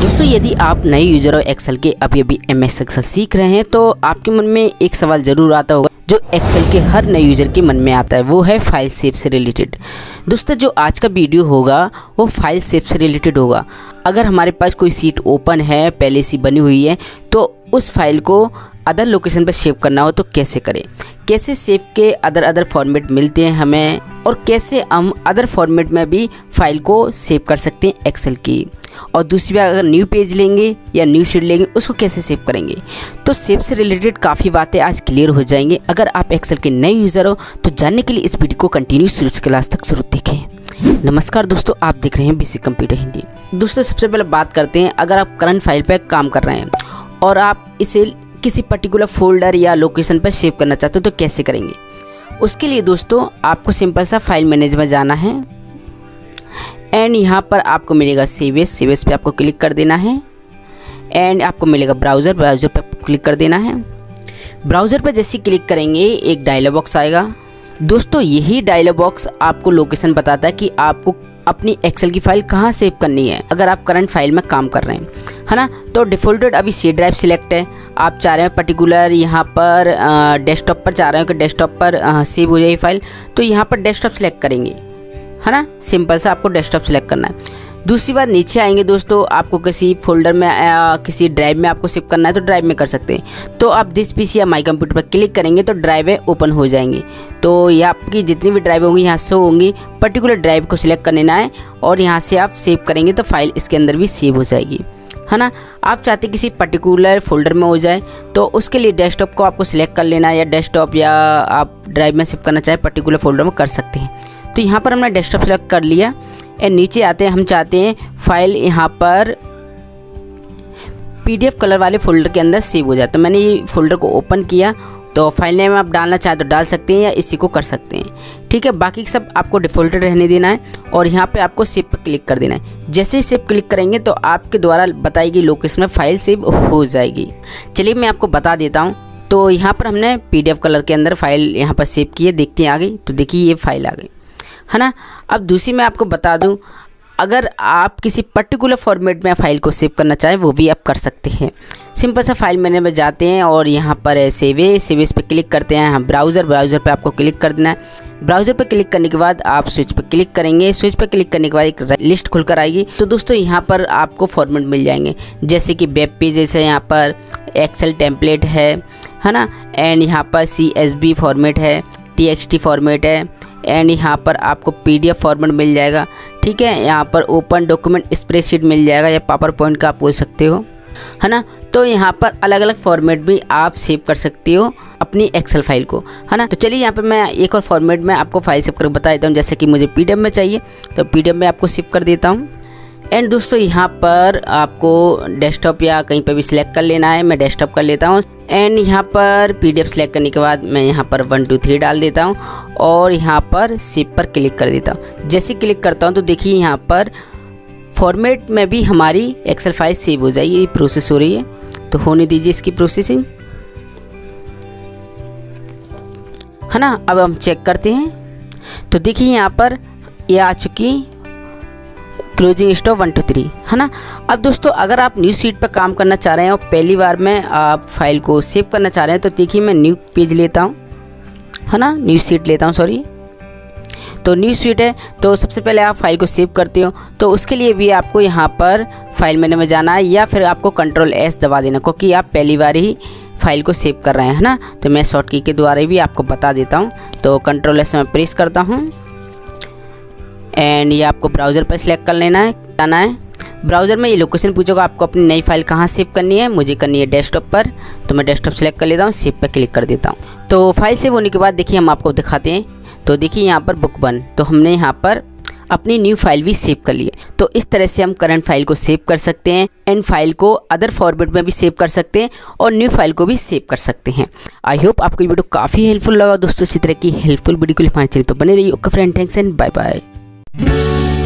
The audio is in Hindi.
दोस्तों यदि आप नए यूजर हो एक्सेल के, अभी एमएस एक्सेल सीख रहे हैं, तो आपके मन में एक सवाल ज़रूर आता होगा जो एक्सेल के हर नए यूज़र के मन में आता है, वो है फाइल सेव से रिलेटेड। दोस्तों जो आज का वीडियो होगा वो फाइल सेव से रिलेटेड होगा। अगर हमारे पास कोई सीट ओपन है, पहले से बनी हुई है, तो उस फाइल को अदर लोकेशन पर सेव करना हो तो कैसे करें, कैसे सेव के अदर फॉर्मेट मिलते हैं हमें, और कैसे हम अदर फॉर्मेट में भी फाइल को सेव कर सकते हैं एक्सेल की। और दूसरी बात, अगर न्यू पेज लेंगे या न्यू शीट लेंगे उसको कैसे सेव करेंगे। तो सेव से रिलेटेड काफ़ी बातें आज क्लियर हो जाएंगी। अगर आप एक्सेल के नए यूज़र हो तो जानने के लिए इस वीडियो को कंटिन्यू शुरू से क्लास तक जरूर देखें। नमस्कार दोस्तों, आप देख रहे हैं बेसिक कंप्यूटर हिंदी। दोस्तों सबसे पहले बात करते हैं, अगर आप करंट फाइल पर काम कर रहे हैं और आप इसे किसी पर्टिकुलर फोल्डर या लोकेशन पर सेव करना चाहते हो तो कैसे करेंगे। उसके लिए दोस्तों आपको सिंपल सा फाइल मैनेजर में जाना है एंड यहाँ पर आपको मिलेगा सेव एज पे आपको क्लिक कर देना है एंड आपको मिलेगा ब्राउज़र पे क्लिक कर देना है। ब्राउज़र पर जैसे क्लिक करेंगे एक डायलॉग बॉक्स आएगा। दोस्तों यही डायलॉग बॉक्स आपको लोकेशन बताता है कि आपको अपनी एक्सेल की फ़ाइल कहाँ सेव करनी है अगर आप करंट फाइल में काम कर रहे हैं, है ना। तो डिफ़ॉल्टेड अभी सी ड्राइव सिलेक्ट है, आप चाह रहे हैं पर्टिकुलर यहाँ पर डेस्कटॉप पर चाह रहे हो कि डेस्कटॉप पर सेव हो जाए फाइल, तो यहाँ पर डेस्कटॉप सेलेक्ट करेंगे, है ना। सिंपल सा आपको डेस्कटॉप सेलेक्ट करना है। दूसरी बात, नीचे आएंगे दोस्तों, आपको किसी फोल्डर में किसी ड्राइव में आपको सेव करना है तो ड्राइव में कर सकते हैं। तो आप दिस पीसी या माई कंप्यूटर पर क्लिक करेंगे तो ड्राइवें ओपन हो जाएंगी। तो ये आपकी जितनी भी ड्राइव होंगी यहाँ शो होंगी, पर्टिकुलर ड्राइव को सिलेक्ट कर लेना है और यहाँ से आप सेव करेंगे तो फाइल इसके अंदर भी सेव हो जाएगी, है ना। आप चाहते किसी पर्टिकुलर फोल्डर में हो जाए तो उसके लिए डेस्कटॉप को आपको सिलेक्ट कर लेना है, या डेस्कटॉप या आप ड्राइव में सेव करना चाहे पर्टिकुलर फोल्डर में कर सकते हैं। तो यहाँ पर हमने डेस्कटॉप सेलेक्ट कर लिया एंड नीचे आते हैं, हम चाहते हैं फाइल यहाँ पर PDF कलर वाले फोल्डर के अंदर सेव हो जाए। तो मैंने ये फोल्डर को ओपन किया, तो फाइल नेम आप डालना चाहें तो डाल सकते हैं या इसी को कर सकते हैं, ठीक है। बाकी सब आपको डिफ़ॉल्टेड रहने देना है और यहाँ पे आपको सेव पर क्लिक कर देना है। जैसे ही सेव क्लिक करेंगे तो आपके द्वारा बताई गई लोकेशन में फाइल सेव हो जाएगी। चलिए मैं आपको बता देता हूँ। तो यहाँ पर हमने PDF कलर के अंदर फाइल यहाँ पर सेव की है, देखते हैं आ गई। तो देखिए ये फाइल आ गई, है ना। अब दूसरी मैं आपको बता दूं, अगर आप किसी पर्टिकुलर फॉर्मेट में फाइल को सेव करना चाहें वो भी आप कर सकते हैं। सिंपल सा फाइल मैनेजर में जाते हैं और यहाँ पर है सेव एज पे क्लिक करते हैं। हम ब्राउज़र पे आपको क्लिक कर देना है। ब्राउज़र पे क्लिक करने के बाद आप स्विच पे क्लिक करेंगे। स्विच पे क्लिक करने के बाद एक लिस्ट खुलकर आएगी। तो दोस्तों यहाँ पर आपको फॉर्मेट मिल जाएंगे, जैसे कि वेब पेजेस है, यहाँ पर एक्सेल टेम्पलेट है ना, एंड यहाँ पर CSV फॉर्मेट है, TXT फॉर्मेट है एंड यहाँ पर आपको PDF फॉर्मेट मिल जाएगा, ठीक है। यहाँ पर ओपन डॉक्यूमेंट स्प्रेडशीट मिल जाएगा या पावर पॉइंट का आप बोल सकते हो, है ना। तो यहाँ पर अलग अलग फॉर्मेट भी आप सेव कर सकते हो अपनी एक्सेल फाइल को, है ना। तो चलिए यहाँ पे मैं एक और फॉर्मेट में आपको फाइल सेव कर बता देता हूँ। जैसे कि मुझे PDF में चाहिए तो PDF में आपको सेव कर देता हूँ। एंड दोस्तों यहाँ पर आपको डेस्कटॉप या कहीं पर भी सिलेक्ट कर लेना है। मैं डेस्कटॉप कर लेता हूँ एंड यहाँ पर PDF सेलेक्ट करने के बाद मैं यहाँ पर 1 2 3 डाल देता हूँ और यहाँ पर सेव पर क्लिक कर देता हूँ। जैसे क्लिक करता हूँ तो देखिए यहाँ पर फॉर्मेट में भी हमारी एक्सेल फाइल सेव हो जाएगी। ये प्रोसेस हो रही है तो होने दीजिए इसकी प्रोसेसिंग, है ना। अब हम चेक करते हैं तो देखिए यहाँ पर ये आ चुकी क्लोजिंग स्टॉप 1 2 3, है ना। अब दोस्तों अगर आप न्यू शीट पर काम करना चाह रहे हैं और पहली बार में आप फाइल को सेव करना चाह रहे हैं तो देखिए मैं न्यू पेज लेता हूँ, है ना, न्यू शीट लेता हूँ, सॉरी। तो न्यू शीट है तो सबसे पहले आप फाइल को सेव करते हो तो उसके लिए भी आपको यहाँ पर फाइल मेन्यू में जाना है या फिर आपको Ctrl+S दबा देना, क्योंकि आप पहली बार ही फाइल को सेव कर रहे हैं, है ना। तो मैं शॉर्ट की के द्वारा भी आपको बता देता हूँ। तो Ctrl+S में प्रेस करता हूँ एंड ये आपको ब्राउज़र पर सिलेक्ट कर लेना है, जाना है। ब्राउज़र में ये लोकेशन पूछेगा आपको अपनी नई फाइल कहाँ सेव करनी है। मुझे करनी है डेस्कटॉप पर, तो मैं डेस्कटॉप सेलेक्ट कर लेता हूँ, सेव पर क्लिक कर देता हूँ। तो फाइल सेव होने के बाद देखिए हम आपको दिखाते हैं। तो देखिए यहाँ पर बुक 1, तो हमने यहाँ पर अपनी न्यू फाइल भी सेव कर ली है। तो इस तरह से हम करंट फाइल को सेव कर सकते हैं एंड फाइल को अदर फॉर्मेट में भी सेव कर सकते हैं और न्यू फाइल को भी सेव कर सकते हैं। आई होप आपको ये वीडियो काफ़ी हेल्पफुल लगा दोस्तों। इसी तरह की हेल्पफुल वीडियो के लिए हमारे चैनल पर बने रहिए। Okay friend, thanks and bye bye.